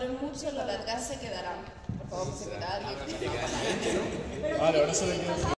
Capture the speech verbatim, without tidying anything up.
demoren mucho, los de atrás se quedarán. Por favor, secretario. Vale, ahora se le queda.